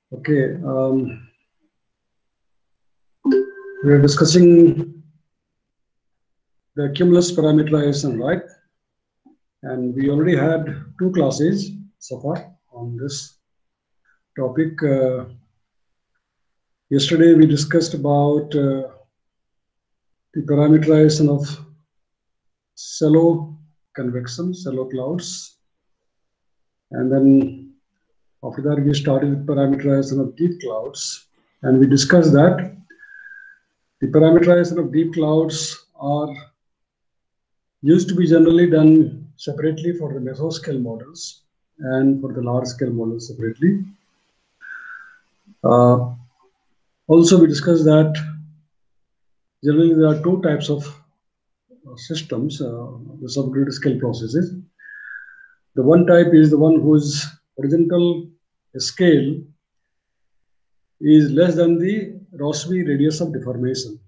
Okay, we are discussing the cumulus parameterization, right? And we already had two classes so far on this topic. Yesterday we discussed about the parameterization of shallow convection, shallow clouds, and then after that we started with parameterization of deep clouds, and we discussed that the parameterization of deep clouds are used to be generally done separately for the mesoscale models and for the large scale models separately. Also, we discussed that generally there are two types of systems, the subgrid scale processes. The one type is the one whose horizontal scale is less than the Rossby radius of deformation.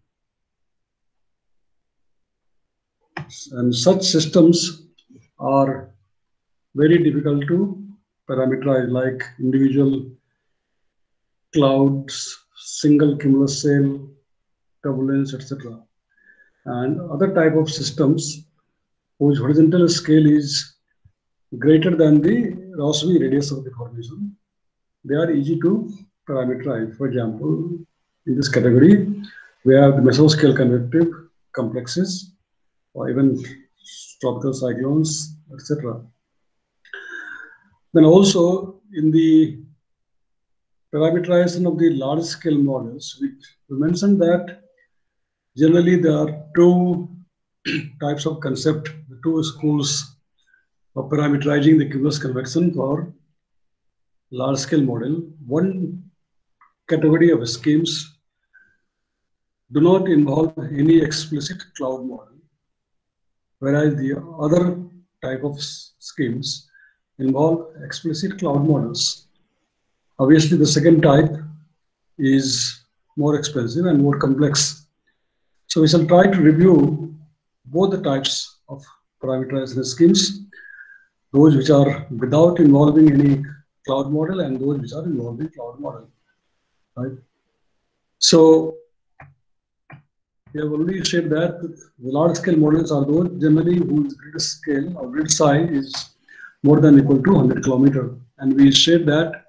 And such systems are very difficult to parameterize, like individual clouds, single cumulus cell, turbulence, etc. And other type of systems whose horizontal scale is greater than the Rossby radius of deformation, they are easy to parameterize. For example, in this category, we have the mesoscale convective complexes, or even tropical cyclones, etc. Then also in the parameterization of the large scale models, we mentioned that generally there are two types of concept, the two schools of parameterizing the cumulus convection for large scale model. One category of schemes do not involve any explicit cloud model, whereas the other type of schemes involve explicit cloud models. Obviously, the second type is more expensive and more complex. So we shall try to review both the types of parameterization schemes, those which are without involving any cloud model and those which are involving cloud model, right? So we have already said that the large scale models are those generally whose grid scale or grid size is more than equal to 100 kilometer. And we said that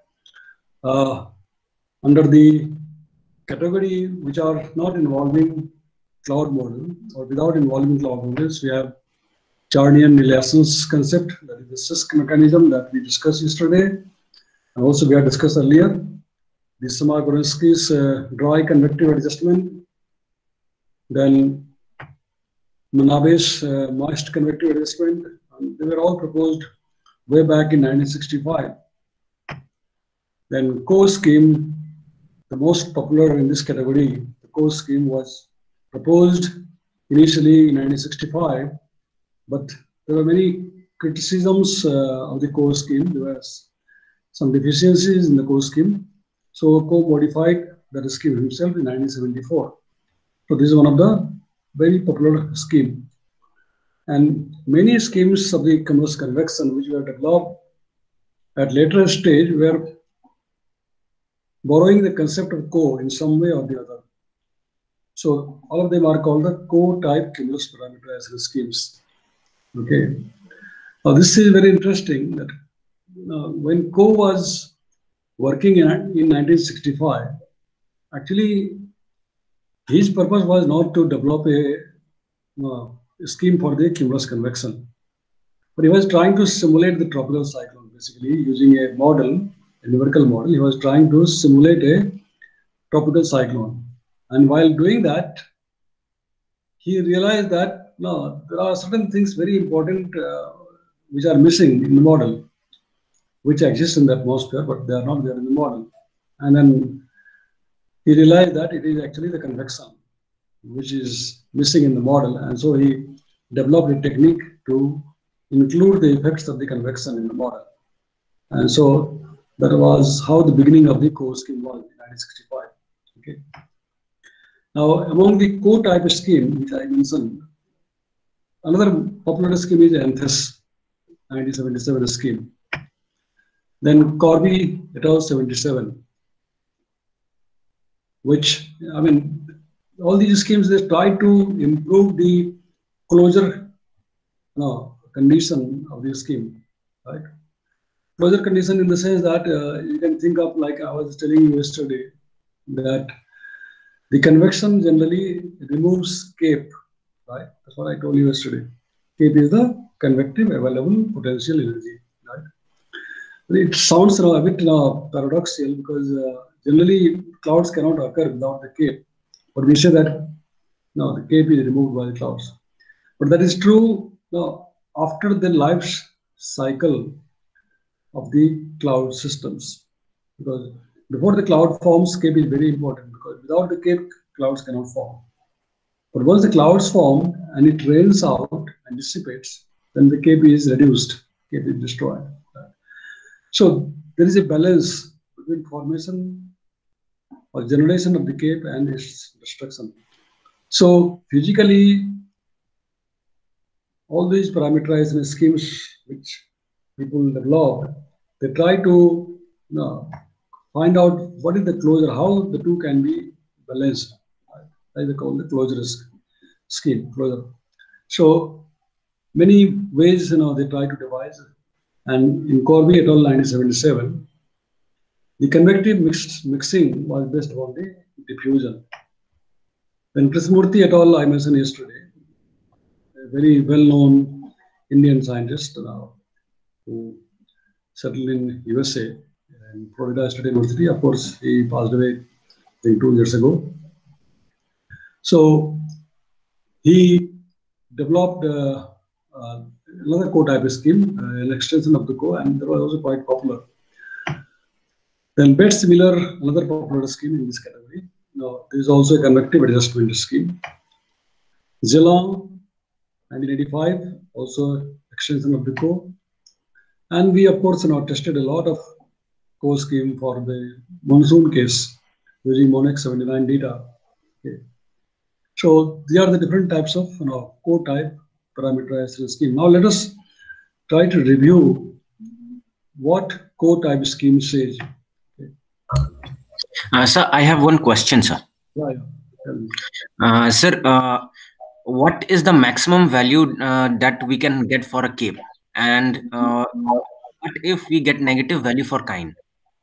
under the category which are not involving cloud model or without involving cloud models, we have Charnian-Eliasson's concept, that is the CISC mechanism that we discussed yesterday, and also we have discussed earlier, the Samar-Gorensky's dry convective adjustment, then Manabe's moist convective adjustment. They were all proposed way back in 1965. Then Coe scheme, the most popular in this category, the Coe scheme was proposed initially in 1965, but there were many criticisms of the Coe scheme. There were some deficiencies in the Coe scheme. So Coe modified that scheme himself in 1974. So this is one of the very popular scheme. And many schemes of the cumulus convection which were developed at later stage were borrowing the concept of Coe in some way or the other. So all of them are called the Coe type cumulus parameterization schemes. Okay. Now this is very interesting that when Coe was working in 1965, actually his purpose was not to develop a scheme for the cumulus convection, but he was trying to simulate the tropical cyclone, basically using a model, a numerical model. He was trying to simulate a tropical cyclone. And while doing that, he realized that no, there are certain things very important which are missing in the model, which exist in the atmosphere, but they are not there in the model. And then he realized that it is actually the convection which is missing in the model. And so he developed a technique to include the effects of the convection in the model. And so that was how the beginning of the Coe scheme was in 1965. Okay. Now, among the Coe type scheme, which I mentioned, another popular scheme is ANTHES 1977 scheme. Then Corby et al. 77. which, I mean, all these schemes, they try to improve the closure condition of the scheme, right? Closure condition in the sense that you can think of, like I was telling you yesterday, that the convection generally removes CAPE, right? That's what I told you yesterday. CAPE is the convective available potential energy, right? It sounds a bit paradoxical because generally clouds cannot occur without the CAPE, but we say that no, the CAPE is removed by the clouds. But that is true after the life cycle of the cloud systems, because before the cloud forms, CAPE is very important, because without the CAPE, clouds cannot form. But once the clouds form and it rains out and dissipates, then the CAPE is reduced, CAPE is destroyed. So there is a balance between formation or generation of the CAPE and its destruction. So physically, all these parameterized schemes which people develop, they try to find out what is the closure, how the two can be balanced. Right? They call the closure scheme closure. So many ways they try to devise it. And in Corby et al. 1977, the convective mixing was based on the diffusion. Then Krishnamurthy et al. I mentioned yesterday, a very well-known Indian scientist who settled in USA and Florida State University. Of course, he passed away, I think, 2 years ago. So he developed another co-type scheme, an extension of the co, and that was also quite popular. Then Betz Miller, another popular scheme in this category. Now, there is also a convective adjustment scheme. Zilong, 1985, also extension of the co. And we, of course, tested a lot of co scheme for the monsoon case using Monex 79 data. Okay. So these are the different types of co-type parameterized scheme. Now let us try to review what co-type scheme says. Okay. Sir, I have one question, sir. Yeah. Sir, what is the maximum value that we can get for a CAPE? And what if we get negative value for KINE?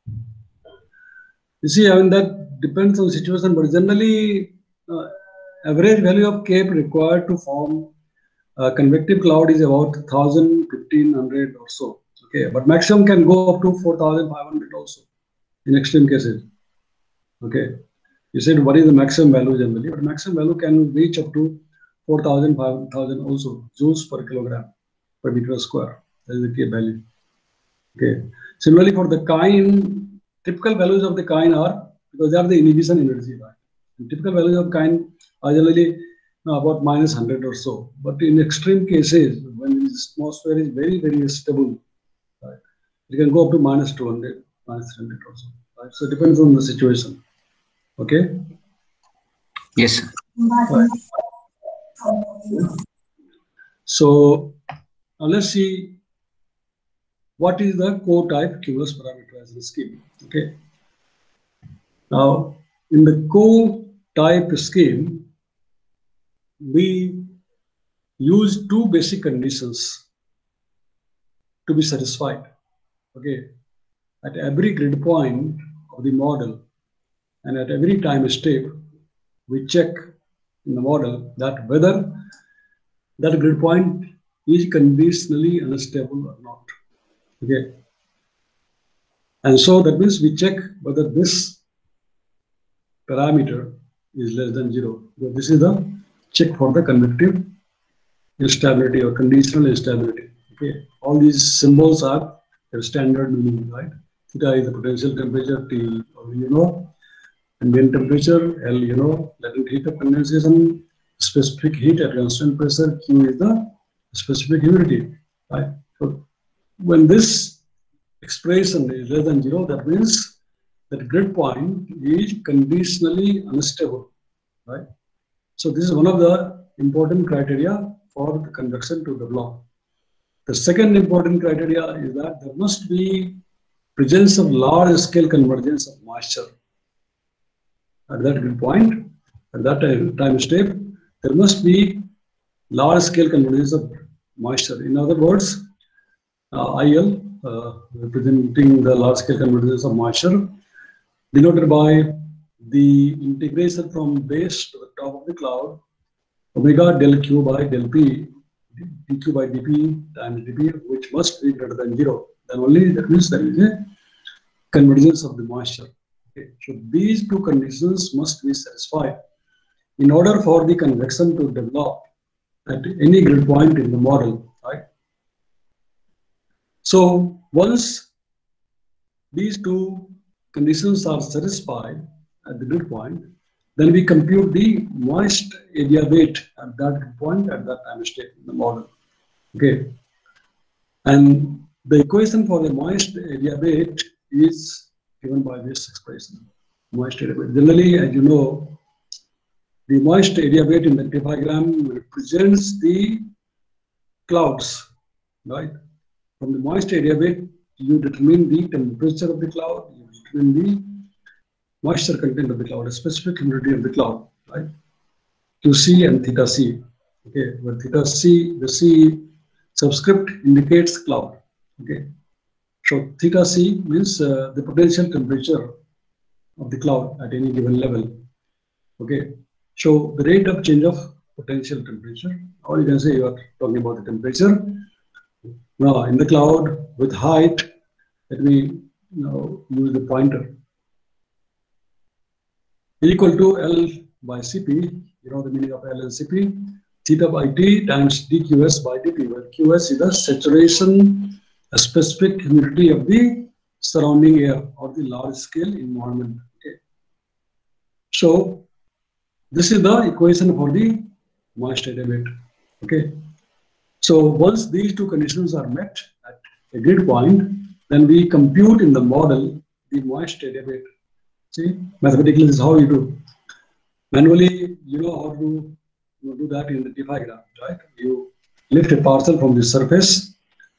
You see, I mean, that depends on the situation, but generally, average value of CAPE required to form a convective cloud is about 1,000, 1,500 or so. Okay, but maximum can go up to 4,500 also in extreme cases. Okay, you said what is the maximum value generally, but maximum value can reach up to 4,000, 5,000 also joules per kilogram per meter square. That is the CAPE value. Okay, similarly for the KINE, typical values of the KINE are, because they are the inhibition energy, right? And typical values of KINE are generally about -100 or so. But in extreme cases, when the atmosphere is very, very stable, right, it can go up to -200, -300 or so. Right? So it depends on the situation. Okay? Yes, sir. Right. So now let's see what is the co-type cumulus parameterized scheme. Okay. Now in the co-type scheme, we use two basic conditions to be satisfied. Okay. At every grid point of the model and at every time step, we check in the model that whether that grid point is conditionally unstable or not. Okay. And so that means we check whether this parameter is less than 0. So this is the check for the convective instability or conditional instability. Okay. All these symbols are their standard meaning, right? Theta is the potential temperature, T you know, ambient temperature, L you know, latent heat of condensation, specific heat at constant pressure, Q is the specific humidity, right? So when this expression is less than 0, that means that grid point is conditionally unstable, right? So this is one of the important criteria for the convection to develop. The second important criteria is that there must be presence of large scale convergence of moisture. at that grid point, at that time step, there must be large scale convergence of moisture. In other words, IL representing the large scale convergence of moisture, denoted by the integration from base to the top of the cloud, omega del Q by del P, dq by dp times dp, which must be greater than 0. Then only that means there is a convergence of the moisture. Okay. So these two conditions must be satisfied in order for the convection to develop at any grid point in the model, right? So once these two conditions are satisfied at the grid point, then we compute the moist area weight at that grid point at that time step in the model. Okay. And the equation for the moist area weight is given by this expression, moist area weight. Generally, as you know, the moist area weight in the diagram represents the clouds, right? From the moist area weight, you determine the temperature of the cloud, you determine the moisture content of the cloud, a specific humidity of the cloud, right? QC and theta C. Okay, where theta C, the C subscript indicates cloud. Okay, so theta C means the potential temperature of the cloud at any given level. Okay, so the rate of change of potential temperature, or you can say you are talking about the temperature. Now in the cloud with height, let me now use the pointer, equal to L by Cp. You know the meaning of L and Cp. Theta by T times dQs by dP, where Qs is the saturation, a specific humidity of the surrounding air or the large scale environment. Okay. So this is the equation for the moist area weight. Okay. So once these two conditions are met at a grid point, then we compute in the model the moist area weight. See, mathematically this is how you do. Manually, you know how to do that in the diagram, right? You lift a parcel from the surface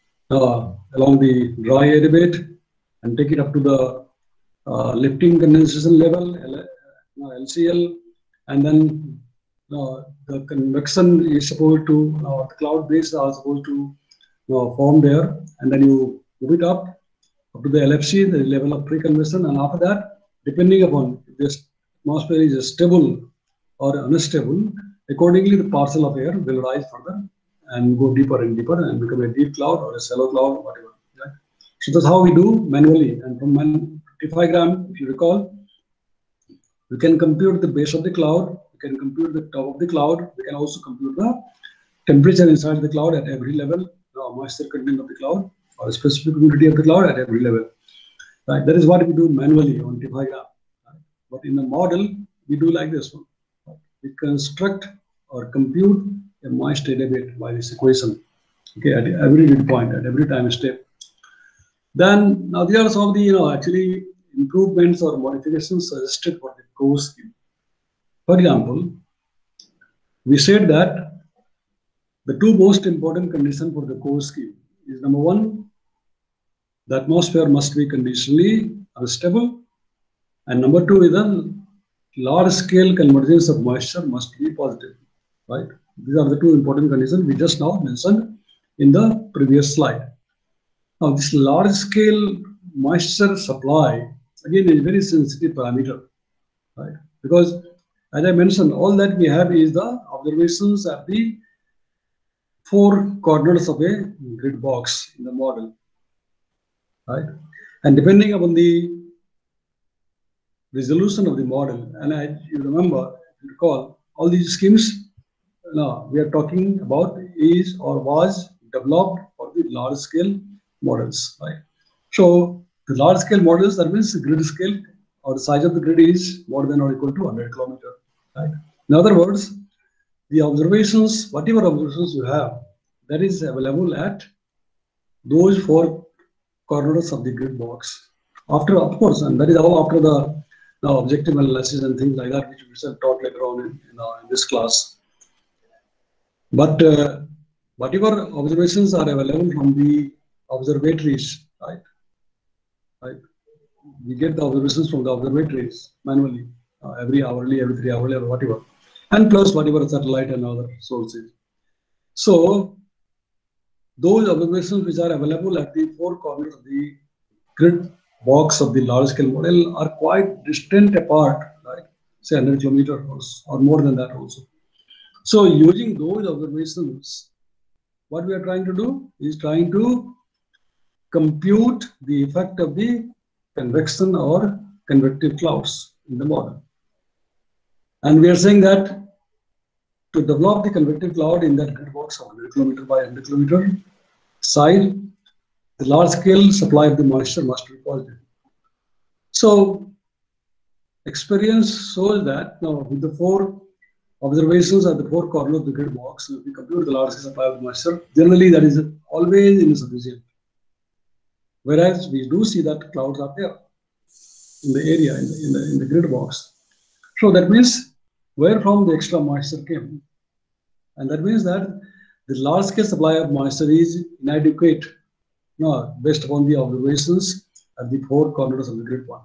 along the dry area weight and take it up to the lifting condensation level, LCL, and then the convection is supposed to, the cloud base are supposed to form there, and then you move it up to the LFC, the level of pre-convection, and after that, depending upon if the atmosphere is stable or unstable, accordingly the parcel of air will rise further and go deeper and deeper and become a deep cloud or a shallow cloud or whatever. Right? So that's how we do manually. And from diagram, if you recall, we can compute the base of the cloud, we can compute the top of the cloud, we can also compute the temperature inside the cloud at every level, the moisture content of the cloud, or the specific humidity of the cloud at every level. Right? That is what we do manually on diagram. Right? But in the model, we do like this one. Right? We construct or compute a moist area weight by this equation. Okay, at every grid point, at every time step. Then now there are some of the actually improvements or modifications suggested for the core scheme. For example, we said that the two most important conditions for the core scheme is number one, the atmosphere must be conditionally unstable, and number two is the large scale convergence of moisture must be positive, right? These are the two important conditions we just now mentioned in the previous slide. Now this large scale moisture supply again is a very sensitive parameter, right? Because as I mentioned, all that we have is the observations at the four corners of a grid box in the model, right? And depending upon the resolution of the model, and you remember, if you recall, all these schemes now we are talking about is or was developed for the large scale models, right? So the large scale models, that means the grid scale or the size of the grid is more than or equal to 100 kilometers, right? In other words, the observations, whatever observations you have, that is available at those four corners of the grid box. After, of course, and that is how after the objective analysis and things like that, which we shall talk later on in this class. But whatever observations are available from the observatories, right? We get the observations from the observatories manually. every hourly, every 3 hourly, or whatever, and plus whatever satellite and other sources. So those observations which are available at the four corners of the grid box of the large scale model are quite distant apart, like say 100 kilometers or more than that also. So using those observations, what we are trying to do is trying to compute the effect of the convection or convective clouds in the model. And we are saying that to develop the convective cloud in that grid box of 100 kilometer by 100 kilometer side, the large scale supply of the moisture must be positive. So experience shows that now with the four observations at the four corners of the grid box, if we compute the large scale supply of moisture, generally that is always insufficient. Whereas we do see that clouds are there in the area, in the grid box. So that means where from the extra moisture came. And that means that the large scale supply of moisture is inadequate based upon the observations at the four corners of the grid point.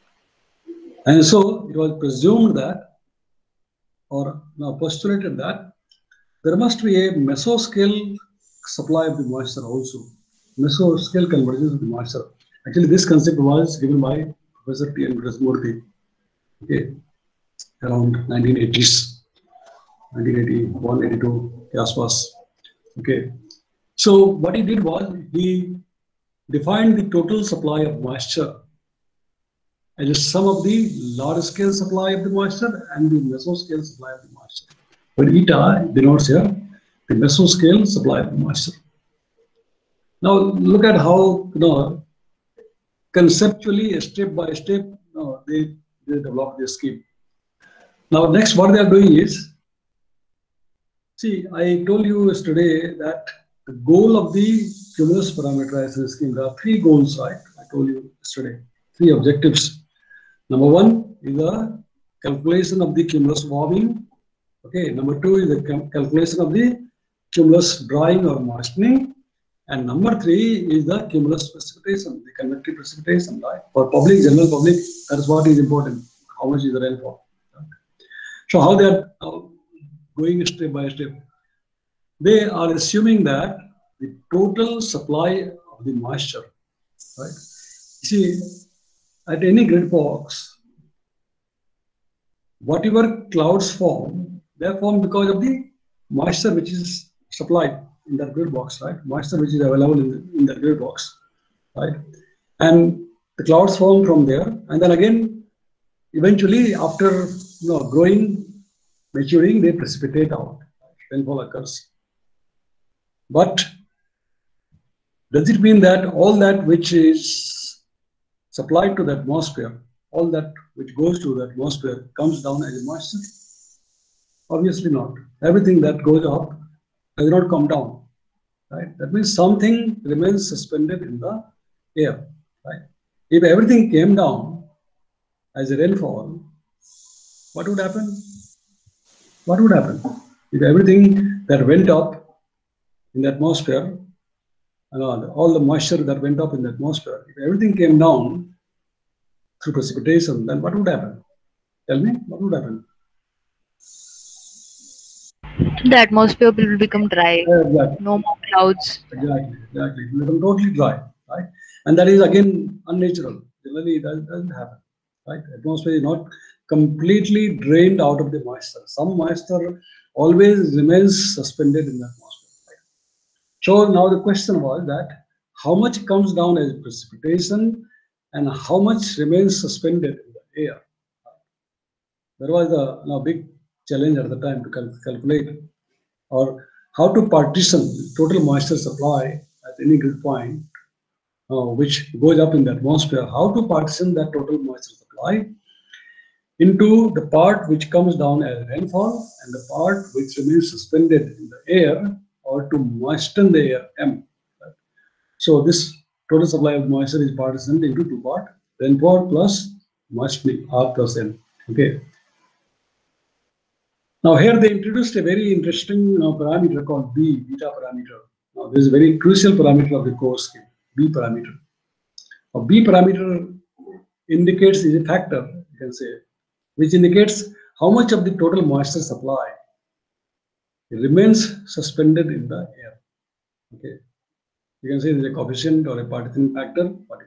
And so it was presumed that, or postulated that, there must be a mesoscale supply of the moisture also, mesoscale convergence of the moisture. Actually, this concept was given by Professor T. N. Krishnamurthy, okay, around 1980s, 1981, 82, yes, okay. So what he did was he defined the total supply of moisture as a sum of the large scale supply of the moisture and the mesoscale supply of the moisture. But eta denotes here the mesoscale supply of the moisture. Now look at how conceptually, step by step, they develop this scheme. Now next, what they are doing is, see, I told you yesterday that the goal of the cumulus parameterization scheme, there are three goals, right? I told you yesterday, three objectives. Number one is the calculation of the cumulus warming. Okay. Number two is the calculation of the cumulus drying or moistening. And number three is the cumulus precipitation, the convective precipitation, right? For public, general public, that is what is important. How much is the rainfall? Right? So how they are going step by step? They are assuming that the total supply of the moisture, right? See, at any grid box, whatever clouds form, they are formed because of the moisture which is supplied in that grid box, right? Moisture which is available in the grid box, right? And the clouds form from there, and then again, eventually, after growing, maturing, they precipitate out. Rainfall occurs. But does it mean that all that which is supplied to the atmosphere, all that which goes to the atmosphere comes down as a moisture? Obviously not. Everything that goes up does not come down, right? That means something remains suspended in the air, right? If everything came down as a rainfall, what would happen? What would happen? If everything that went up in the atmosphere, all the moisture that went up in the atmosphere, if everything came down through precipitation, then what would happen? Tell me, what would happen? The atmosphere will become dry. Exactly. No more clouds. Exactly. It will become totally dry, right? And that is again unnatural. Generally, it doesn't happen, right? Atmosphere is not completely drained out of the moisture. Some moisture always remains suspended in the atmosphere. Right? So now the question was that how much comes down as precipitation and how much remains suspended in the air. There was a big challenge at the time to calculate or how to partition total moisture supply at any grid point which goes up in the atmosphere, how to partition that total moisture supply into the part which comes down as rainfall and the part which remains suspended in the air or to moisten the air, M. Right? So this total supply of moisture is partitioned into two parts, rainfall plus moistening, R plus N. Okay. Now here they introduced a very interesting parameter called B, beta parameter. Now this is a very crucial parameter of the core scheme, B parameter. A B parameter indicates is a factor, you can say, which indicates how much of the total moisture supply remains suspended in the air. Okay, you can say there's a coefficient or a partitioning factor, whatever.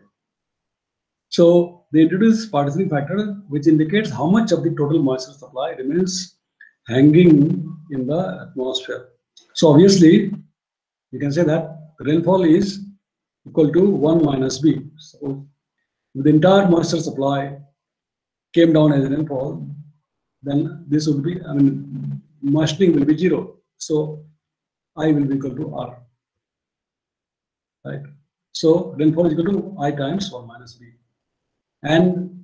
So they introduce partitioning factor, which indicates how much of the total moisture supply remains hanging in the atmosphere. So obviously, you can say that rainfall is equal to 1 minus B. So if the entire moisture supply came down as rainfall, then this would be, moistening will be 0. So I will be equal to R. Right? So rainfall is equal to I times 1 minus B. And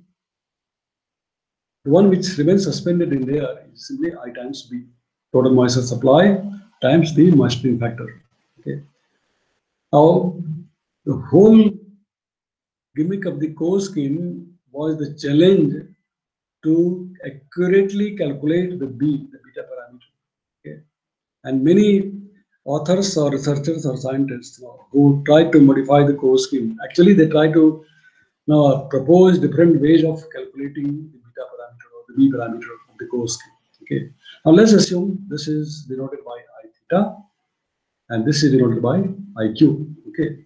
the one which remains suspended in there is simply I times B. Total moisture supply times the moistening factor. Okay. Now, the whole gimmick of the core scheme was the challenge to accurately calculate the B, the beta parameter. Okay. And many authors or researchers or scientists who try to modify the core scheme, actually they try to propose different ways of calculating the beta parameter or the B parameter of the core scheme. Okay. Now let's assume this is denoted by I theta and this is denoted by IQ. Okay.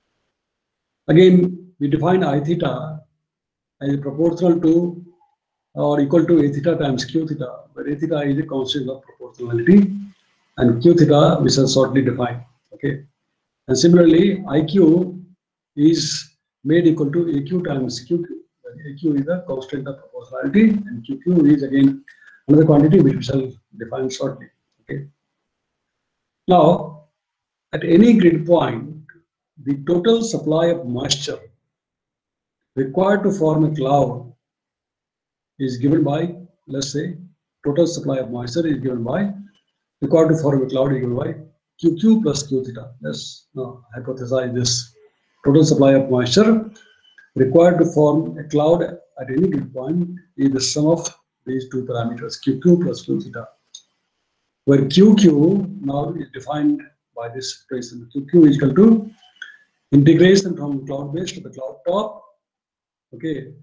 Again, we define I theta as proportional to or equal to A theta times Q theta, where A theta is a constant of proportionality and Q theta we shall shortly define. Okay. And similarly, IQ is made equal to AQ times QQ. AQ is the constant of proportionality and QQ is again another quantity which we shall define shortly. Okay. Now, at any grid point, the total supply of moisture required to form a cloud is given by, let's say, total supply of moisture is given by, required to form a cloud is given by QQ plus Q theta. Let's hypothesize this. Total supply of moisture required to form a cloud at any grid point is the sum of these two parameters, QQ plus Q theta, where QQ now is defined by this expression. QQ is equal to integration from cloud base to the cloud top, okay,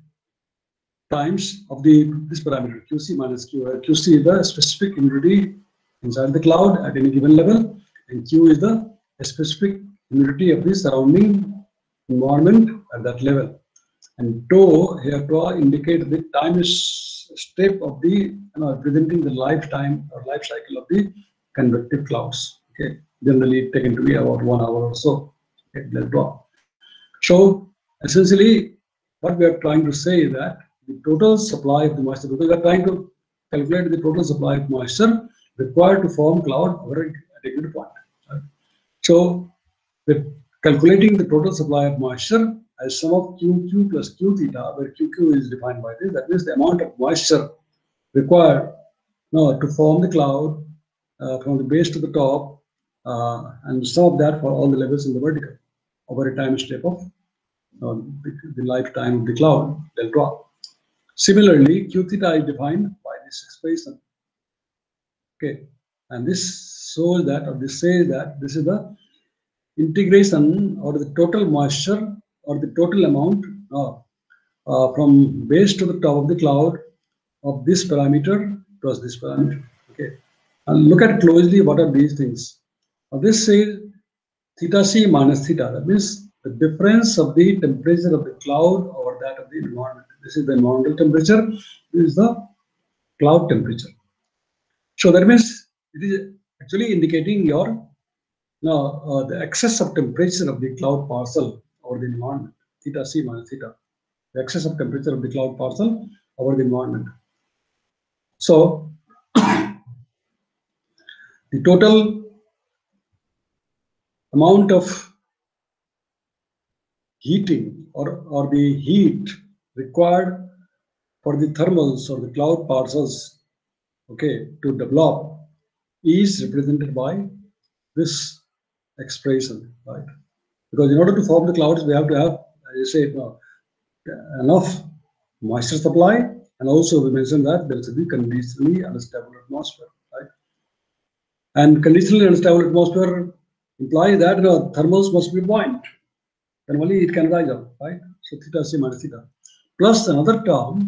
times of this parameter QC minus Q, where QC is the specific humidity inside the cloud at any given level, and Q is the specific humidity of the surrounding environment at that level. And tau here indicate the time step of the representing the lifetime or life cycle of the convective clouds. Okay, generally taken to be about 1 hour or so. Okay, let's draw. So essentially, what we are trying to say is that the total supply of the moisture, because we are trying to calculate the total supply of moisture required to form cloud over at a given point. Right? So calculating the total supply of moisture as sum of QQ plus Q theta, where QQ is defined by this, that means the amount of moisture required to form the cloud from the base to the top, and sum of that for all the levels in the vertical over a time step of the lifetime of the cloud, del drop. Similarly, Q theta is defined by this expression. Okay, and this shows that, or this says that this is the integration or the total moisture or the total amount from base to the top of the cloud of this parameter plus this parameter. Okay, and look at closely what are these things. Now this says theta c minus theta. That means the difference of the temperature of the cloud over that of the environment. This is the environmental temperature. This is the cloud temperature. So that means it is actually indicating your the excess of temperature of the cloud parcel over the environment, theta c minus theta, the excess of temperature of the cloud parcel over the environment. So the total amount of heating or the heat required for the thermals or the cloud parcels, okay, to develop is represented by this expression, right? Because in order to form the clouds, we have to have, as I say, enough moisture supply, and also we mentioned that there should be conditionally unstable atmosphere, right? And conditionally unstable atmosphere implies that thermals must be buoyant. Then only it can rise up, right? So theta c minus theta. Plus another term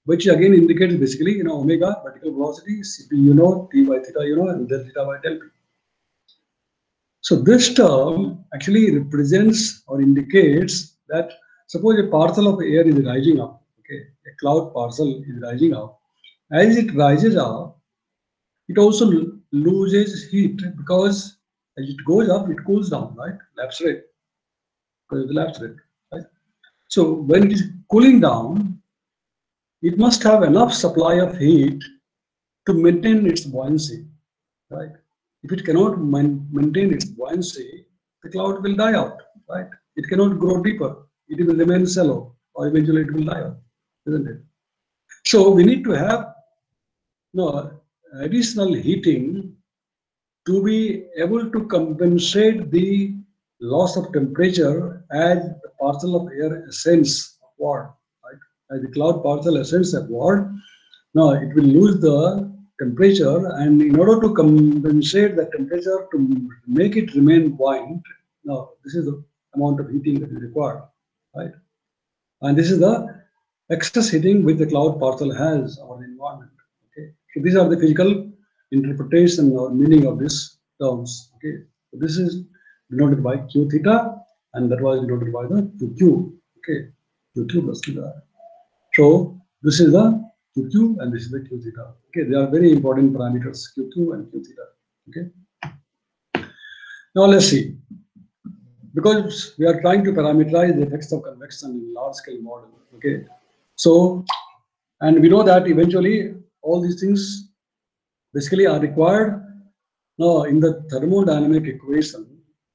which again indicates basically, omega, vertical velocity, Cp, T by theta, and del theta by del P. So this term actually represents or indicates that suppose a parcel of air is rising up, okay, a cloud parcel is rising up. As it rises up, it also loses heat because as it goes up, it cools down, right? Lapse rate, because of the lapse rate, right? So when it is cooling down, it must have enough supply of heat to maintain its buoyancy, right? If it cannot maintain its buoyancy, the cloud will die out, right? It cannot grow deeper. It will remain shallow, or eventually it will die out, isn't it? So we need to have additional heating to be able to compensate the loss of temperature as the parcel of air ascends upward, right? As the cloud parcel ascends upward, now it will lose the temperature, and in order to compensate the temperature to make it remain buoyant, now this is the amount of heating that is required, right? And this is the excess heating which the cloud parcel has over the environment. Okay, so these are the physical interpretation or meaning of these terms. Okay, so this is denoted by q theta, and that was denoted by the qq. Okay, qq plus theta. So this is the qq and this is the q theta. Okay, they are very important parameters, qq and q theta. Okay. Now let's see. Because we are trying to parameterize the effects of convection in large scale model. Okay, so and we know that eventually all these things basically are required now in the thermodynamic equation,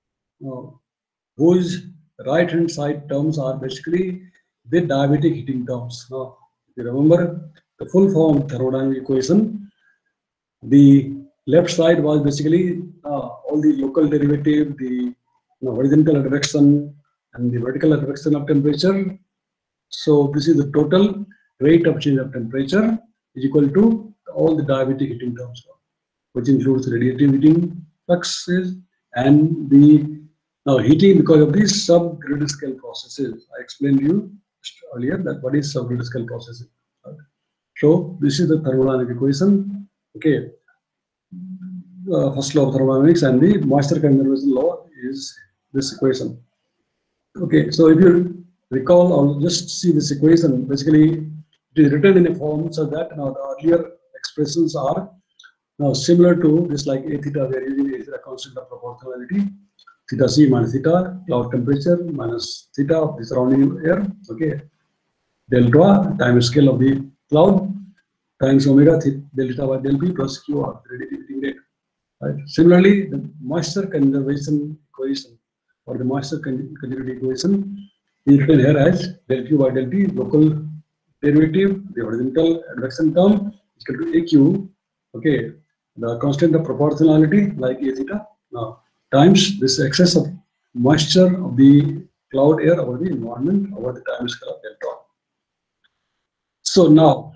whose right hand side terms are basically the diabatic heating terms. Now, if you remember the full form of thermodynamic equation, the left side was basically all the local derivative, the horizontal advection and the vertical advection of temperature. So this is the total rate of change of temperature is equal to all the diabatic heating terms, which includes radiative heating fluxes and the heating because of these sub-grid scale processes. I explained to you earlier that what is sub-grid scale processing. Right? So this is the thermodynamic equation. Okay. First law of thermodynamics and the moisture conservation law is this equation. Okay, so if you recall or just see this equation, basically it is written in a form so that now the earlier expressions are now similar to this, like a theta we are using is a constant of proportionality, theta c minus theta cloud temperature minus theta of the surrounding air. Okay, delta time scale of the cloud times omega del theta by del p plus q of the radiative heating rate. Right. Similarly, the moisture conservation equation or the moisture continuity equation is written here as del q by del t, local derivative, the horizontal advection term is equal to aq. Okay, the constant of proportionality like a theta times this excess of moisture of the cloud air over the environment over the time scale of delta. So now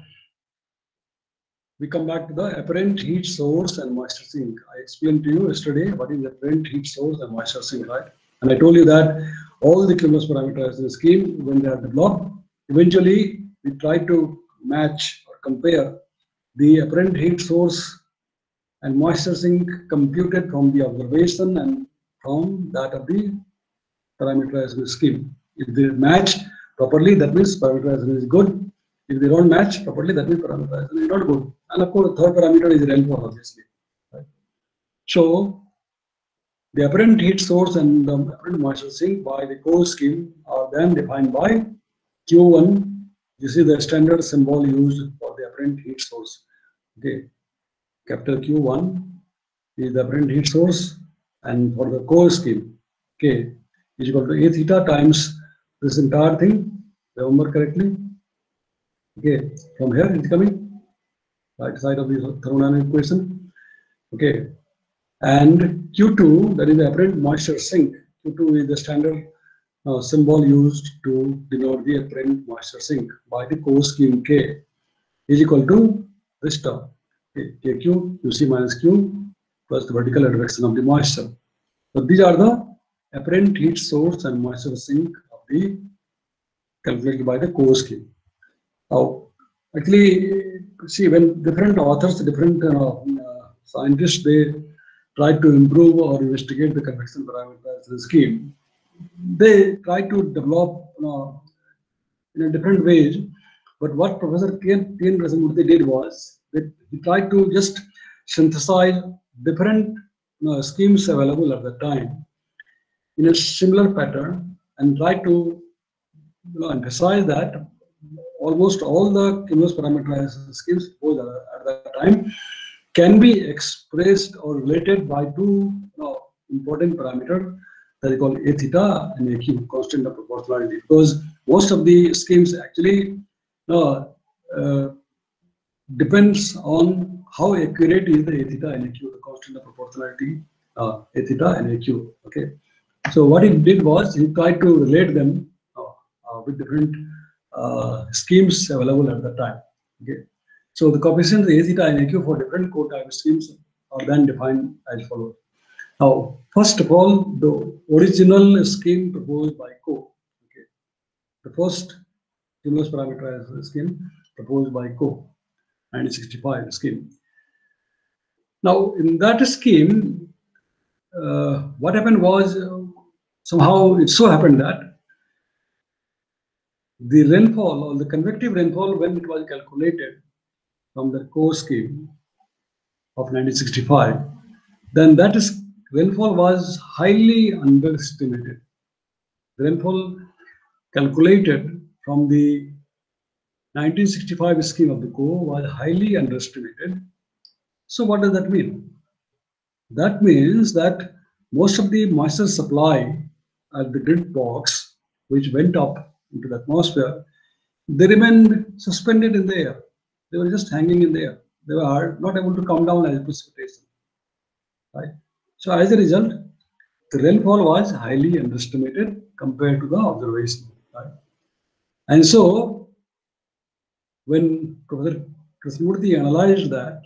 we come back to the apparent heat source and moisture sink. I explained to you yesterday what is the apparent heat source and moisture sink, right? And I told you that all the cumulus parameters in the scheme, when they are developed, eventually we try to match or compare the apparent heat source and moisture sink computed from the observation and from that of the parameterization scheme. If they match properly, that means parameterization is good. If they don't match properly, that means parameterization is not good. And of course, the third parameter is REL4, obviously. Right? So the apparent heat source and the apparent moisture sink by the core scheme are then defined by Q1. This is the standard symbol used for the apparent heat source. Okay, capital Q1 is the apparent heat source, and for the core scheme, okay, is equal to a theta times this entire thing. Remember correctly? Okay, from here it's coming right side of the thermodynamic equation. Okay, and Q2, that is the apparent moisture sink. Q2 is the standard symbol used to denote the apparent moisture sink by the core scheme K is equal to this term. Okay, KQ, QC minus Q plus the vertical advection of the moisture. So these are the apparent heat source and moisture sink of the calculated by the core scheme. Now, Actually, see, when different authors, different scientists, they try to improve or investigate the convection parameters in the scheme, they try to develop in a different ways. But what Professor T.N. Krishnamurthy did was that he tried to just synthesize different schemes available at the time in a similar pattern and try to emphasize that almost all the Kimnos parameterized schemes proposed at that time can be expressed or related by two important parameters that is called A theta and AQ, constant of proportionality, because most of the schemes actually depends on how accurate is the A theta and AQ, the constant of proportionality, A theta and AQ. Okay, so what he did was he tried to relate them with different schemes available at the time. Okay, so the coefficients A theta and AQ for different core type schemes are then defined as follows. Now, first of all, the original scheme proposed by Coe, okay, the first Kimnos parameterized scheme proposed by Coe, 1965 scheme. Now, in that scheme, what happened was somehow it so happened that the rainfall or the convective rainfall, when it was calculated from the Coe scheme of 1965, then that is rainfall was highly underestimated. The rainfall calculated from the 1965 scheme of the Coe was highly underestimated. So what does that mean? That means that most of the moisture supply at the grid box, which went up into the atmosphere, they remained suspended in the air. They were just hanging in the air. They were not able to come down as precipitation. Right? So as a result, the rainfall was highly underestimated compared to the observation. Right? And so, when Professor Krishnamurthy analyzed that,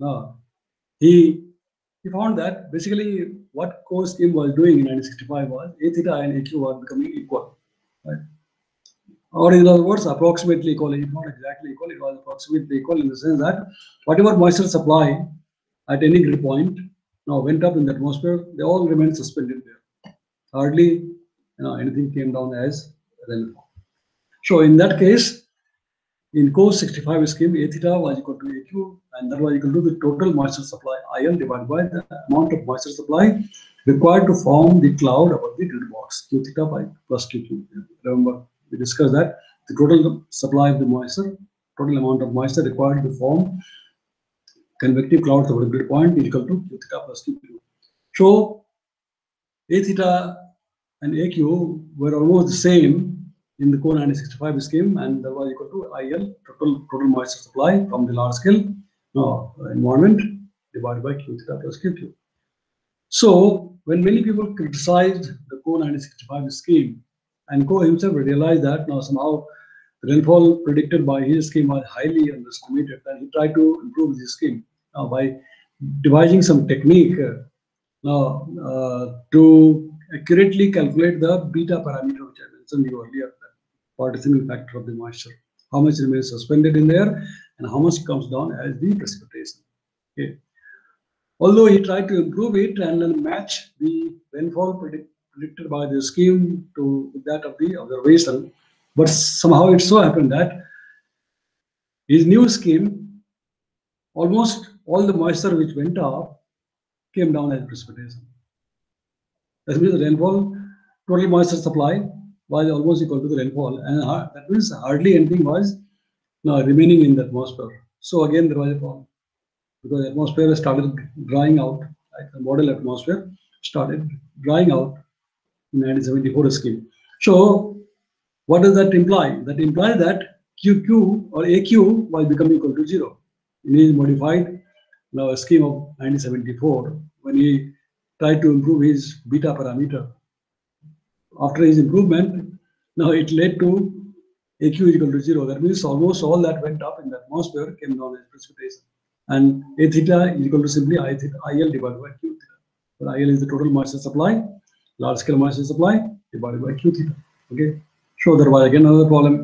he found that basically what Coe scheme was doing in 1965 was A theta and AQ were becoming equal. Right? Or in other words, approximately equal, if not exactly equal, it was approximately equal in the sense that whatever moisture supply at any grid point now went up in the atmosphere, they all remained suspended there. Hardly anything came down as rainfall. So in that case, in Coe 65 scheme, A theta was equal to AQ, and that was equal to the total moisture supply IL divided by the amount of moisture supply required to form the cloud above the grid box, Q theta by plus QQ. Remember, we discussed that the total supply of the moisture, total amount of moisture required to form convective clouds over the grid point is equal to Q theta plus QQ. So A theta and AQ were almost the same in the Coe 1965 scheme, and that was equal to IL, total moisture supply from the large scale environment divided by Q theta plus QQ. So when many people criticized the Coe 1965 scheme, and Coe himself realized that now somehow the rainfall predicted by his scheme was highly underestimated, and he tried to improve his scheme by devising some technique to accurately calculate the beta parameter, which I mentioned earlier, the partitioning factor of the moisture, how much remains suspended in there and how much comes down as the precipitation. Okay. Although he tried to improve it and then match the rainfall predicted by the scheme to that of the observation, but somehow it so happened that his new scheme, almost all the moisture which went up came down as precipitation. That means the rainfall, total moisture supply was almost equal to the rainfall, and that means hardly anything was remaining in the atmosphere. So again, there was a problem because the atmosphere started drying out. Like the model atmosphere started drying out in 1974 scheme. So what does that imply? That implies that QQ or AQ was becoming equal to 0 in his modified scheme of 1974 when he tried to improve his beta parameter. After his improvement, now it led to AQ is equal to 0. That means almost all that went up in the atmosphere came down as precipitation. And A theta is equal to simply I theta, IL divided by Q theta. Where IL is the total moisture supply, large scale moisture supply divided by Q theta. Okay. So there was again another problem.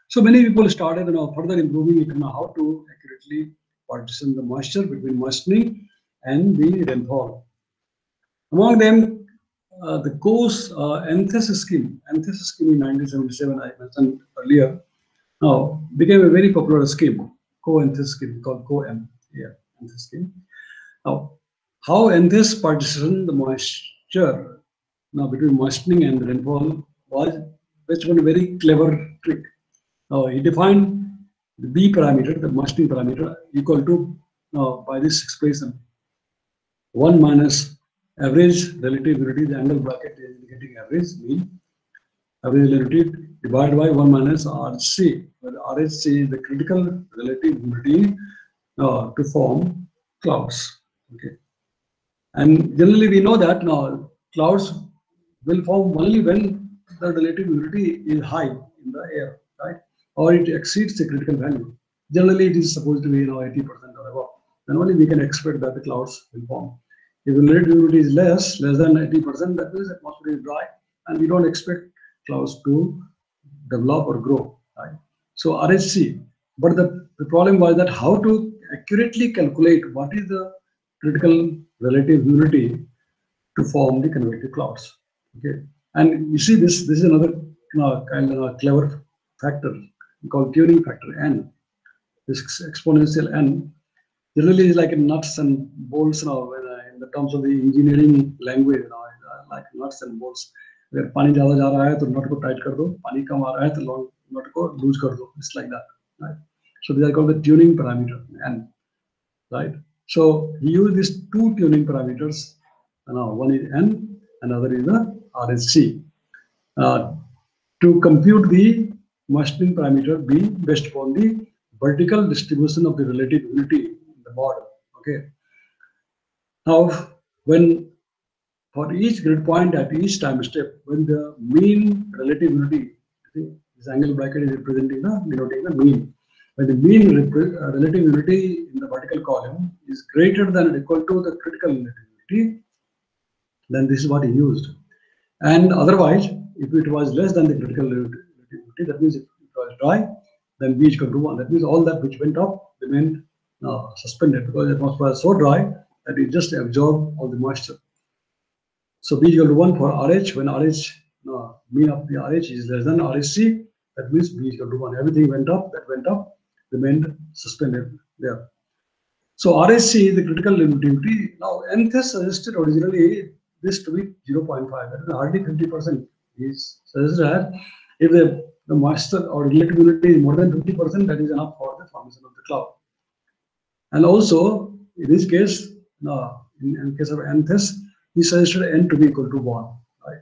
So many people started further improving it, how to accurately partition the moisture between moistening and the rainfall. Among them, the COAS ANTHES scheme in 1977, I mentioned earlier, now became a very popular scheme, co-ANTHES scheme called COAM, ANTHES scheme. Now, how ANTHES partitioned the moisture now between moistening and rainfall was based on a very clever trick. Now, he defined the B parameter, the moistening parameter, equal to by this expression 1 minus average relative humidity, the angle bracket is indicating average mean, average relative divided by 1 minus RHC, where RHC is the critical relative humidity to form clouds. Okay, and generally we know that now clouds will form only when the relative humidity is high in the air, right, or it exceeds the critical value. Generally, it is supposed to be 80% or above. Then only we can expect that the clouds will form. If the relative humidity is less than 80%, that means the atmosphere is dry, and we don't expect clouds to develop or grow. Right? So RHC, but the problem was that how to accurately calculate what is the critical relative humidity to form the convective clouds. Okay, and you see this is another kind of clever factor called tuning factor N. This exponential N generally is like a nuts and bolts now. In the terms of the engineering language, like nuts and bolts. अगर पानी ज़्यादा जा रहा है तो नट को tight कर दो, पानी कम आ रहा है तो नट को लूज कर दो. It's like that, right? So these are called the tuning parameter N, right? So he used these two tuning parameters. One is N, another is the RHC. To compute the moistening parameter B based upon the vertical distribution of the relative humidity in the model. Okay. Now, when for each grid point at each time step, when the mean relative humidity, this angle bracket is representing denoting the mean. When the mean relative humidity in the vertical column is greater than or equal to the critical relative humidity, then this is what he used. And otherwise, if it was less than the critical relative humidity, that means if it was dry, then B is equal to 1. That means all that which went up remained suspended, because the atmosphere was so dry that it just absorbed all the moisture. So B is equal to 1 for RH. When RH, mean of the RH is less than RHC, that means B is equal to 1. Everything went up, that went up, remained suspended there. So RHC, the critical humidity. Now, ANTHES suggested originally this to be 0.5, that is hardly 50%. He suggested that if the moisture or relative humidity is more than 50%, that is enough for the formation of the cloud. And also, in this case, in case of ANTHES, he suggested N to be equal to 1, right?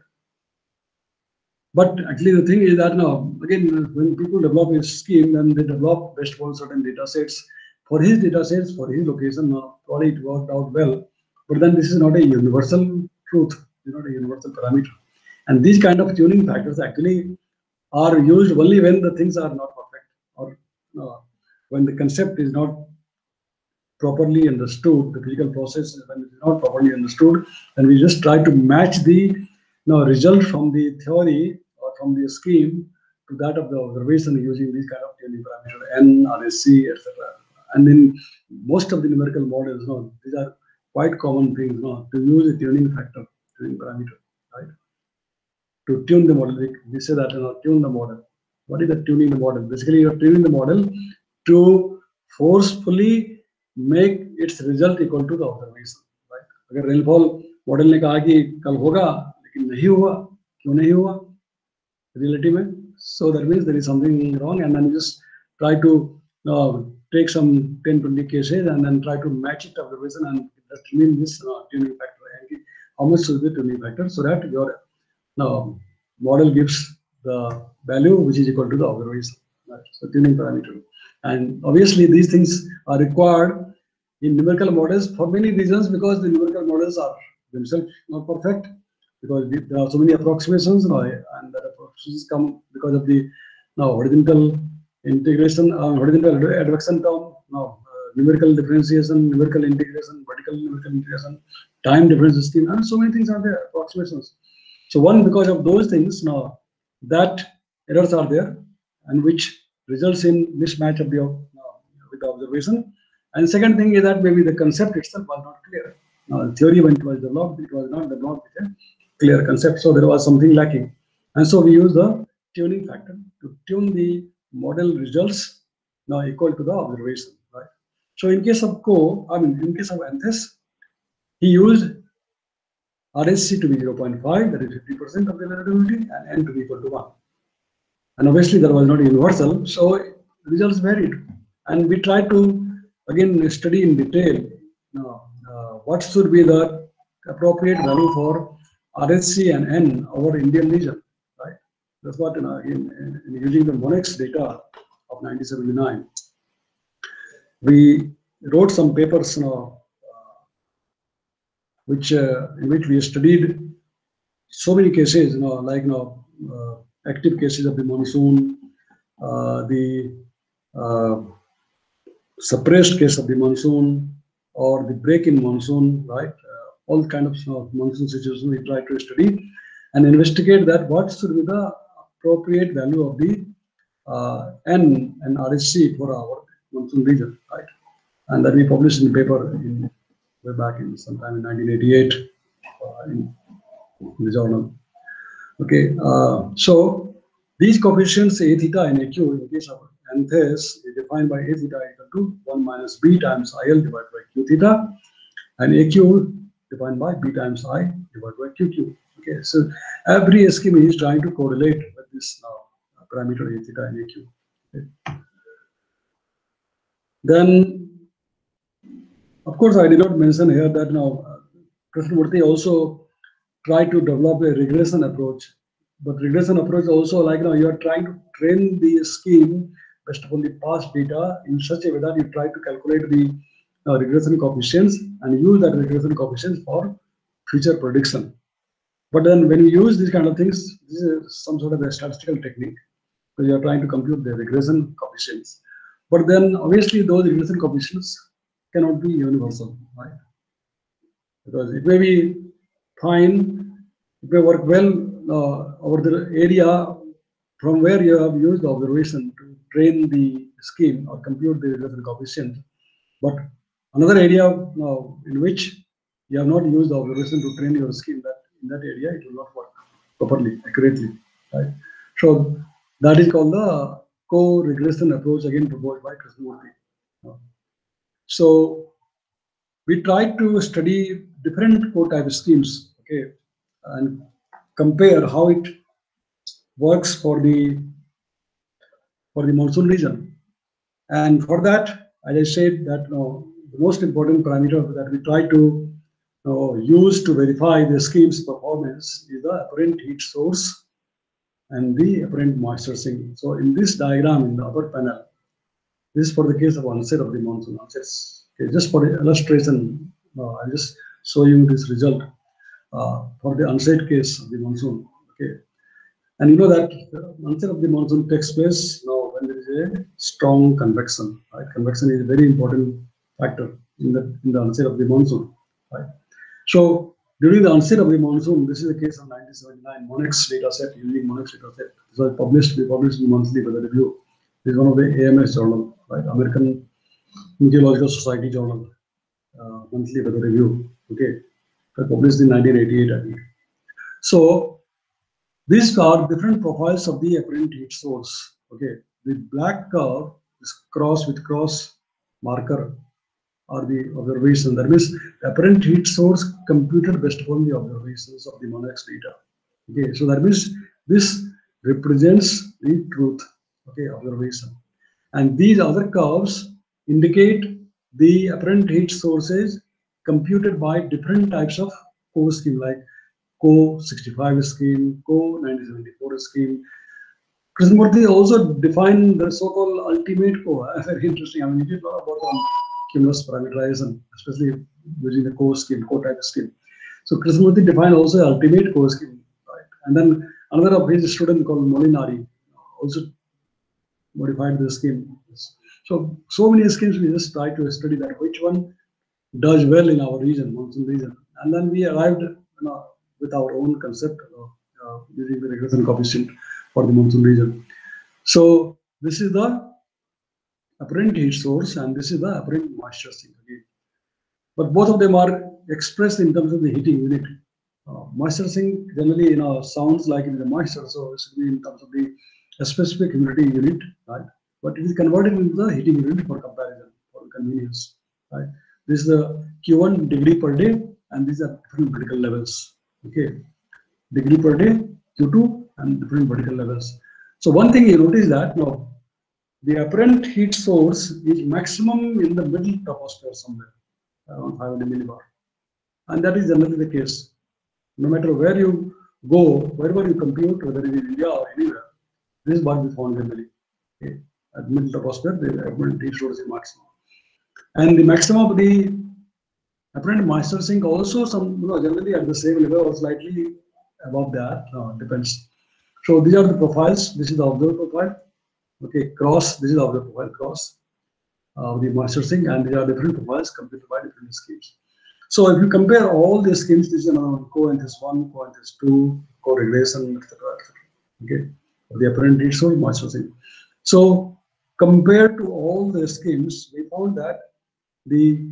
But actually the thing is that now, again, when people develop a scheme, then they develop based on certain data sets. For his data sets, for his location, probably it worked out well. But then this is not a universal truth, not a universal parameter. And these kind of tuning factors actually are used only when the things are not perfect, or when the concept is not properly understood, the physical process when it is not properly understood, and we just try to match the result from the theory or from the scheme to that of the observation using these kind of tuning parameter N, RHC, etc. And in most of the numerical models, these are quite common things, to use a tuning factor, tuning parameter, right? To tune the model, we say that tune the model. What is the tuning the model? Basically, you are tuning the model to forcefully make its result equal to the observation, right? अगर rainfall model ने कहा कि कल होगा, लेकिन नहीं हुआ, क्यों नहीं हुआ? Reality में, so that means there is something wrong, and then you just try to take some 10-20 cases and then try to match it to observation and determine this tuning factor and how much should be the tuning factor, so that your model gives the value which is equal to the observation, right? So tuning parameter. And obviously these things are required in numerical models for many reasons, because the numerical models are themselves not perfect, because there are so many approximations, and the approximations come because of the horizontal integration, horizontal advection term, numerical differentiation, numerical integration, vertical numerical integration, time difference scheme, and so many things are there, approximations. So because of those things, that errors are there, and which results in mismatch of the with the observation. And second thing is that maybe the concept itself was not clear. The theory when it was developed, it was not developed with a clear concept, so there was something lacking. And so we use the tuning factor to tune the model results now equal to the observation, right? So in case of in case of ANTHES, he used RSC to be 0.5, that is 50% of the variability, and N to be equal to 1. And obviously that was not universal, so results varied. And we tried to again study in detail what should be the appropriate value for RSC and N over Indian region, right? That's what in using the MONEX data of 1979, we wrote some papers in which we studied so many cases, like active cases of the monsoon, the suppressed case of the monsoon, or the break in monsoon, right? All kind of monsoon situations we try to study and investigate that what should be the appropriate value of the N and RSC for our monsoon region, right? And that we published in the paper way back in sometime in 1988 in the journal. Okay, so these coefficients A theta and AQ in the case of ANTHES is defined by A theta equal to 1 minus B times IL divided by Q theta, and AQ defined by B times I divided by QQ. Okay, so every scheme is trying to correlate with this parameter A theta and AQ. Okay. Then, of course, I did not mention here that Krishnamurthy also tried to develop a regression approach. But regression approach also you are trying to train the scheme based upon the past data in such a way that you try to calculate the regression coefficients and use that regression coefficients for future prediction. But then when you use these kind of things, this is some sort of a statistical technique. So you are trying to compute the regression coefficients. But then obviously those regression coefficients cannot be universal, right? Because it may be fine, it may work well over the area from where you have used the observation to train the scheme or compute the regression coefficient. But another area in which you have not used the observation to train your scheme, that in that area it will not work properly, accurately, right? So that is called the co-regression approach, again proposed by Krishnamurthy. So we tried to study different co-type schemes, okay, and compare how it works for the monsoon region. And for that, as I said, that the most important parameter that we try to use to verify the scheme's performance is the apparent heat source and the apparent moisture sink. So in this diagram in the upper panel, this is for the case of onset of the monsoon. Okay, just for the illustration, I'll just show you this result for the onset case of the monsoon. Okay, and you know that the onset of the monsoon takes place when there is a strong convection. Right, convection is a very important factor in the onset of the monsoon. Right, so during the onset of the monsoon, this is the case of 1979 MONEX data set, using MONEX data set. This was published in the monthly weather review. This is one of the AMS journal, right? American Meteorological Society journal, monthly weather review. Okay, published in 1988, I think. So these are different profiles of the apparent heat source. Okay, the black curve is cross with cross marker or the observation. That means the apparent heat source computed based upon the observations of the MONEX data. Okay, so that means this represents the truth. Okay, observation. And these other curves indicate the apparent heat sources computed by different types of core scheme, like CO65 scheme, CO1974 scheme. Krishnamurthy also defined the so-called ultimate core. Very interesting. I mean, he did a lot of work on cumulus parameterization, especially using the core scheme, core type scheme. So Krishnamurthy defined also ultimate core scheme, right? And then another of his student called Molinari also modified the scheme. So many schemes we just try to study that which one does well in our region, monsoon region, and then we arrived with our own concept using the regression coefficient for the monsoon region. So this is the apparent heat source and this is the apparent moisture sink again. But both of them are expressed in terms of the heating unit. Moisture sink generally, sounds like it is a moisture, so it should be in terms of the specific humidity unit, right? But it is converted into the heating unit for comparison, for convenience, right? This is the Q1 degree per day, and these are different vertical levels. Okay, degree per day, Q2, and different vertical levels. So one thing you notice that now the apparent heat source is maximum in the middle troposphere somewhere around 500 millibar, and that is generally the case. No matter where you go, wherever you compute, whether it is India or anywhere, this is what we found generally. Okay. At middle troposphere, the apparent heat source is maximum, and the maximum of the apparent moisture sink also generally at the same level or slightly above that. Depends. So these are the profiles. This is the observed profile. Okay, cross. This is the observed profile cross of the moisture sink, and these are different profiles computed by different schemes. So if you compare all the schemes, this is co-NTHES1, co-NTHES2, co-regression, etc. Okay, the apparent heat source, moisture sink. So compared to all the schemes, we found that the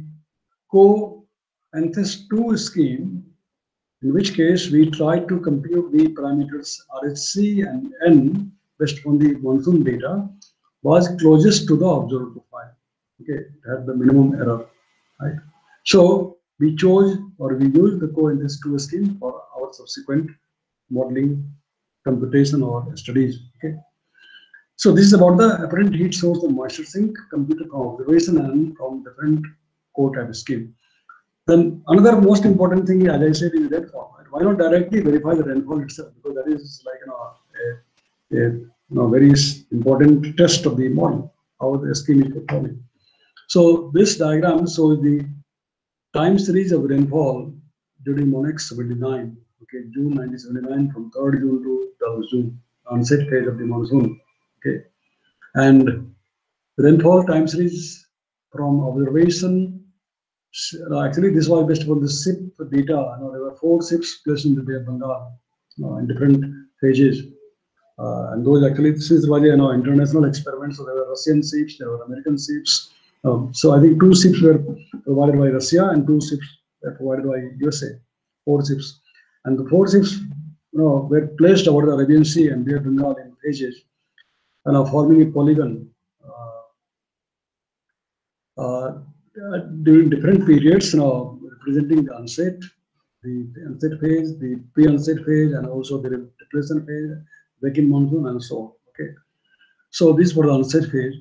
co-NTHES2 scheme, in which case we tried to compute the parameters RHC and N based on the monsoon data, was closest to the observed profile. Okay, it had the minimum error, right? So we chose or we used the co-NTHES2 scheme for our subsequent modeling, computation, or studies. Okay. So this is about the apparent heat source and moisture sink computed from observation and from different co-type scheme. Then another most important thing, as I said, is rainfall. Right? Why not directly verify the rainfall itself? Because that is like a very important test of the model, how the scheme is performing. So this diagram shows the time series of rainfall during MONEX 79, okay, June 1979 from 3rd June to 12th June, onset phase of the monsoon, okay, and rainfall time series from observation. Actually, this was based upon the SIP data. There were 4 SIPs placed in the Bay of Bengal in different phases. And those actually, since there was international experiments, so there were Russian SIPs, there were American SIPs. So I think 2 SIPs were provided by Russia and 2 SIPs were provided by USA, 4 SIPs. And the 4 SIPs were placed over the Arabian Sea and Bay of Bengal in phases, forming a polygon during different periods, representing the onset phase, the pre-onset phase, and also the depression phase, wake-in monsoon, and so on. Okay, so this was the onset phase,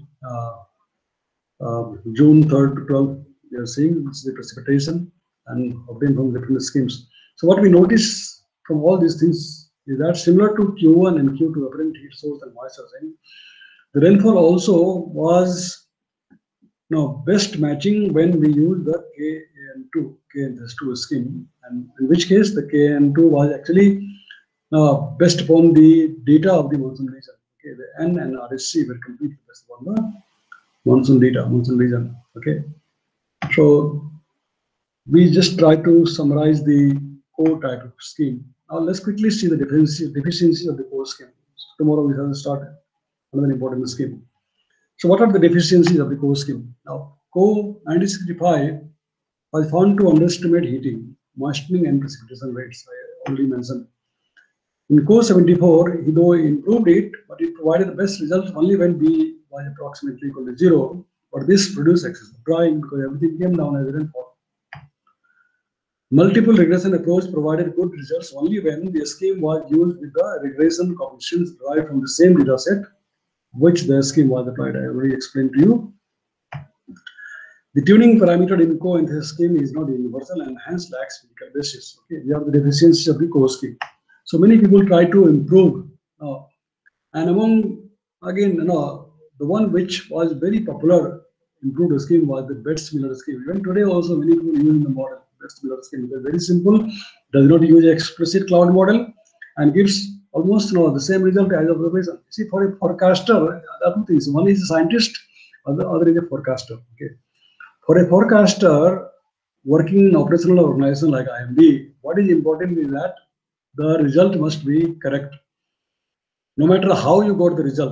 June 3rd to 12th. We are seeing this is the precipitation and obtained from different schemes. So what we notice from all these things is that similar to Q1 and Q2 apparent heat source and moisture sink, the rainfall also was best matching when we use the KN2 scheme, and in which case the KN2 was actually based upon the data of the monsoon region. Okay, the N and RHC were completely based upon the monsoon data, monsoon region. Okay, so we just try to summarize the core type of scheme. Now let's quickly see the deficiencies of the core scheme. So tomorrow we have to start another important scheme. So what are the deficiencies of the core scheme? Now, CO 1965 was found to underestimate heating, moistening, and precipitation rates. I already mentioned. In CO 74, though he improved it, but it provided the best results only when B was approximately equal to 0. But this produced excessive drying because everything came down as rainfall. Multiple regression approach provided good results only when the scheme was used with the regression coefficients derived from the same data set which the scheme was applied. I already explained to you. The tuning parameter in co-NTHES scheme is not universal and hence lacks physical basis. Okay, we have the deficiencies of the core scheme. So many people try to improve, and among the one which was very popular improved scheme was the Betz-Miller scheme. Even today also many people use the model Betz-Miller scheme. It is very simple, does not use explicit cloud model, and gives almost the same result as observation. See, for a forecaster, there are 2 things. One is a scientist, the other is a forecaster. Okay, for a forecaster working in operational organization like IMD, what is important is that the result must be correct. No matter how you got the result,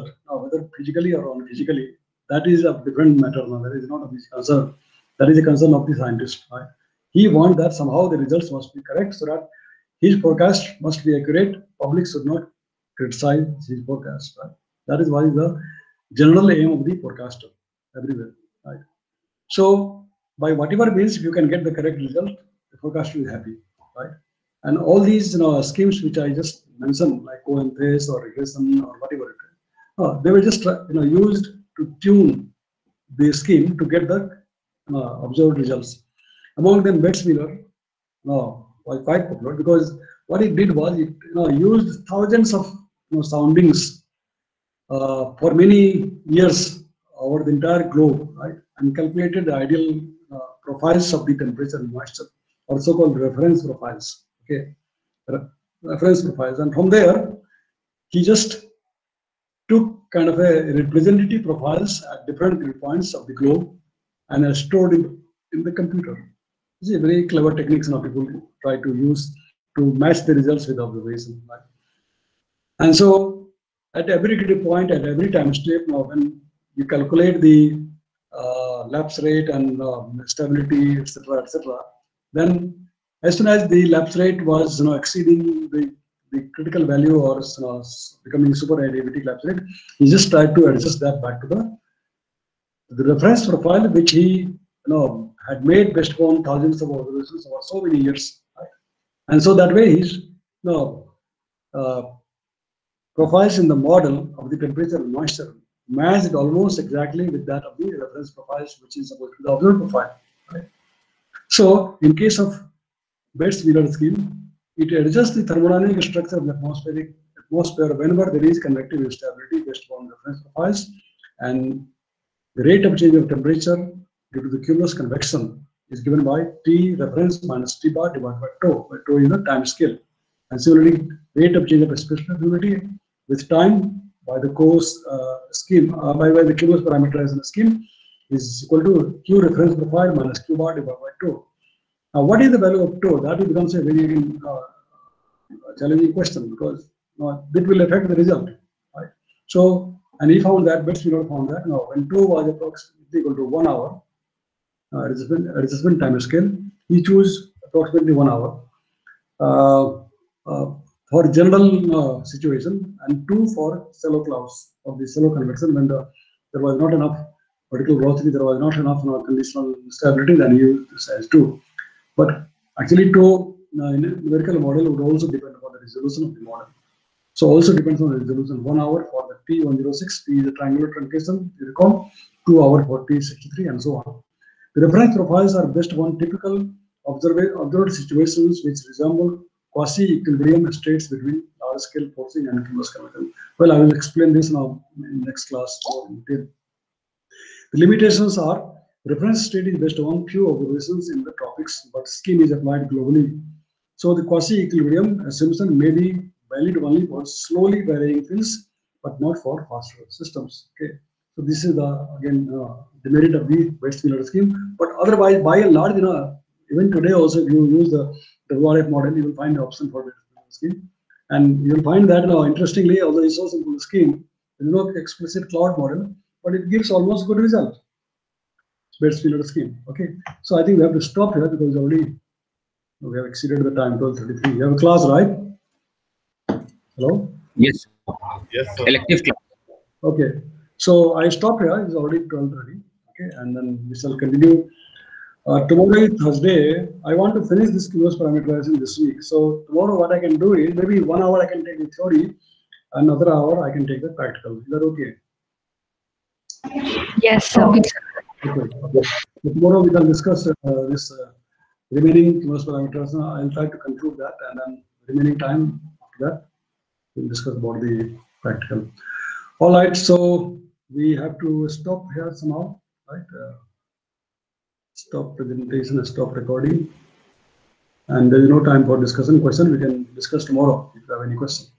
whether physically or unphysically, that is a different matter. Now, that is not a big concern. That is a concern of the scientist. Right? He wants that somehow the results must be correct so that his forecast must be accurate. Public should not criticize his forecast. Right? That is why the general aim of the forecaster everywhere. Right? So by whatever means, if you can get the correct result, the forecaster is happy. Right? And all these schemes which I just mentioned, like co-inference or regression or whatever it is, they were just used to tune the scheme to get the observed results. Among them, Betz-Miller was quite popular because what it did was it used thousands of soundings for many years over the entire globe, right, and calculated the ideal profiles of the temperature and moisture, or so-called reference profiles. Okay, reference profiles, and from there he just took kind of a representative profiles at different points of the globe and stored in the computer. This is a very clever technique some people try to use to match the results with observation. Right? And so at every given point, at every time step, now when you calculate the lapse rate and stability, etc., then as soon as the lapse rate was exceeding the critical value or becoming super adiabatic lapse rate, he just tried to adjust that back to the reference profile which he had made based upon thousands of observations over so many years, right? And so that way his profiles in the model of the temperature and moisture matched almost exactly with that of the reference profiles, which is supposed to be the observed profile. Right? So in case of Betz-Miller scheme, it adjusts the thermodynamic structure of the atmosphere whenever there is convective instability based upon reference profiles, and the rate of change of temperature due to the cumulus convection is given by T reference minus T bar divided by tau, where tau is the time scale. And similarly, rate of change of specific humidity with time by the course scheme, by the cumulus parameterization scheme is equal to Q reference profile minus Q bar divided by tau. Now, what is the value of tau? That becomes a very challenging question because it will affect the result. Right? So, and he found that, Betz-Miller found that when tau was approximately equal to 1 hour, adjustment time scale, he chose approximately 1 hour for general situation, and 2 for shallow clouds of the shallow convection when there was not enough particle velocity, there was not enough conditional stability, then he used this as 2. But actually, tau in a numerical model would also depend upon the resolution of the model. So also depends on the resolution. 1 hour for the T106, T is a triangular truncation, you recall, 2 hours for T63, and so on. The reference profiles are based on typical observed situations which resemble quasi-equilibrium states between large-scale forcing and cumulus convection. Well, I will explain this now in next class more in detail. The limitations are reference state is based on few observations in the tropics, but scheme is applied globally. So the quasi-equilibrium assumption may be valid only for slowly varying fields, but not for faster systems. Okay. So this is again the merit of the Betz-Miller scheme. But otherwise, by and large, even today also, if you use the WRF model, you will find the option for Betz-Miller scheme, and you will find that interestingly, although it's so simple scheme, there is no explicit cloud model, but it gives almost good result. Betz-Miller scheme. Okay. So I think we have to stop here because already we have exceeded the time, 12:33. You have a class, right? Hello? Yes. Yes, sir. Elective class. Okay. So I stop here. It's already 12:30. Okay. And then we shall continue. Tomorrow is Thursday. I want to finish this cumulus parameterization this week. So tomorrow what I can do is maybe 1 hour I can take the theory, another hour I can take the practical. Is that okay? Yes, sir. Okay. So tomorrow we can discuss this remaining cumulus parameters. I'll try to conclude that, and then remaining time after that we'll discuss about the practical. All right, so we have to stop here somehow, right? Stop presentation, stop recording, and there is no time for discussion. Question we can discuss tomorrow if you have any question.